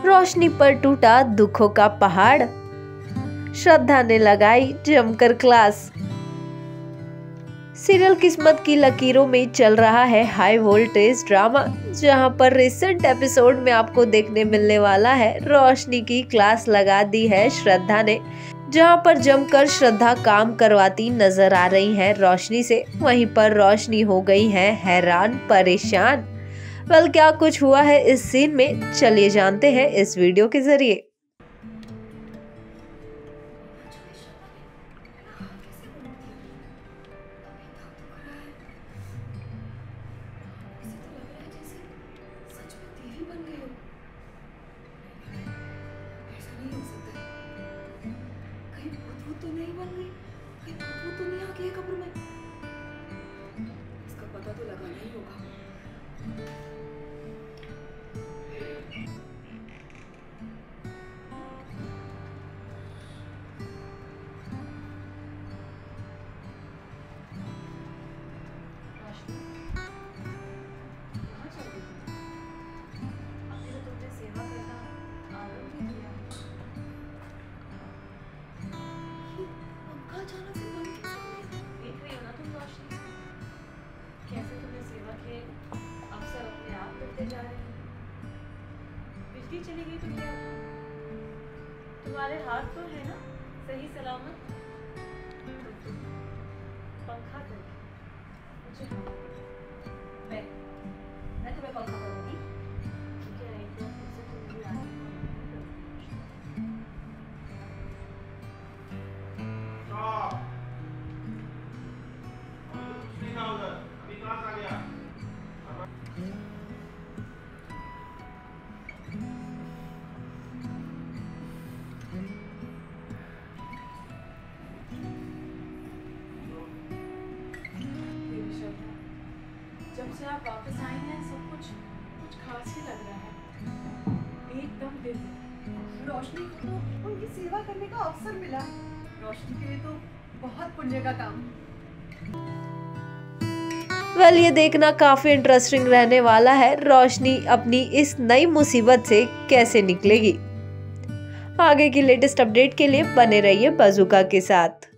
रोशनी पर टूटा दुखों का पहाड़, श्रद्धा ने लगाई जमकर क्लास। सीरियल किस्मत की लकीरों में चल रहा है हाई वोल्टेज ड्रामा, जहां पर रिसेंट एपिसोड में आपको देखने मिलने वाला है रोशनी की क्लास लगा दी है श्रद्धा ने, जहां पर जमकर श्रद्धा काम करवाती नजर आ रही है रोशनी से। वहीं पर रोशनी हो गई है हैरान परेशान। वेल, क्या कुछ हुआ है इस सीन में, चलिए जानते हैं इस वीडियो के जरिए। तो नहीं बन गई, कहीं भूत तो नहीं आ गई कब्र में। इसका पता तो लगाना ही होगा। कहाँ चल रही थी? अभी तो तुमने सेवा करना आरंभ ही किया। अचानक से बंद कैसे हो गई? देख रही हो ना तुम रोशनी, कैसे तुम्हें सेवा के अवसर अपने आप मिलते जा रहे हैं। बिजली चली गई तो क्या हुआ? तुम्हारे हाथ तो है ना सही सलामत। तो तुम पंखा करके मुझे मैं तुम्हें पंखा करूंगी। ठीक है, एक बार फिर से तुम मेरी आंखें जब से आप वापस आई हैं सब कुछ खास ही लग रहा है, एकदम दिल। रोशनी को तो उनकी सेवा करने का अवसर मिला। रोशनी के लिए तो बहुत पुण्य का काम। वेल, ये देखना काफी इंटरेस्टिंग रहने वाला है, रोशनी अपनी इस नई मुसीबत से कैसे निकलेगी। आगे की लेटेस्ट अपडेट के लिए बने रहिए बाज़ूका के साथ।